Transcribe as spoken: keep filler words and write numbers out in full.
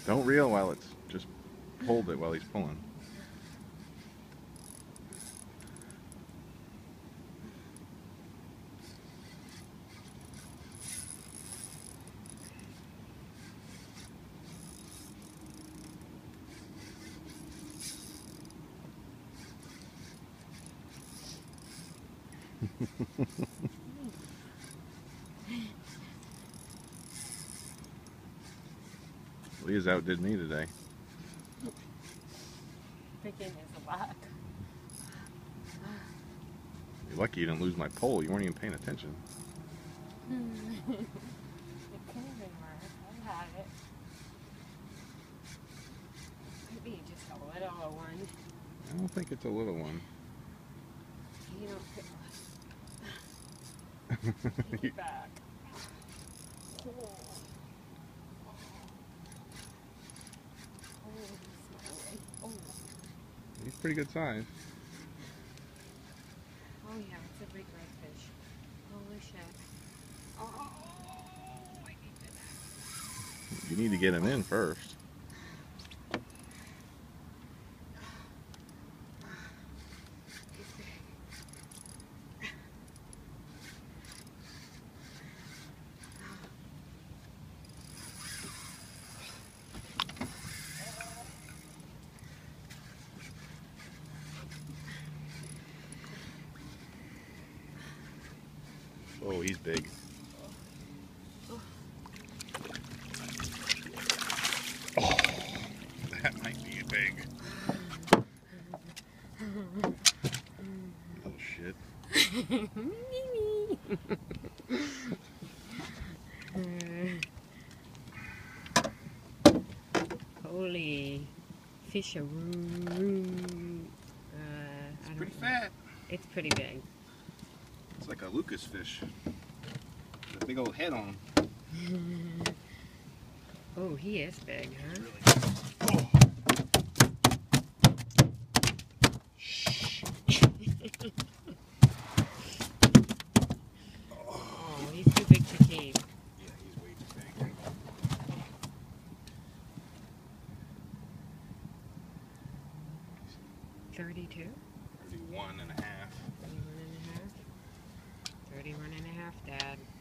Don't reel while it's, just hold it while he's pulling. Leah's outdid me today. Picking is a lot. You're lucky you didn't lose my pole. You weren't even paying attention. It could have been worse. I had it. Could be just a little one. I don't think it's a little one. You don't feel Take it back. Oh. Oh. He's pretty good size. Oh yeah, it's a big redfish. Holy shit. Oh, I need to. You need to get him in first. Oh, he's big. Oh, that might be big. Oh, shit. Holy fisherman. Uh, It's pretty fat. It's pretty big. It's like a Lucas fish. With a big old head on him. Oh, he is big, huh? Really? Oh. Shh. Oh, he's too big to keep. Yeah, he's way too big. thirty-two? thirty-one and a half. thirty-one and a half? thirty-one and a half, Dad.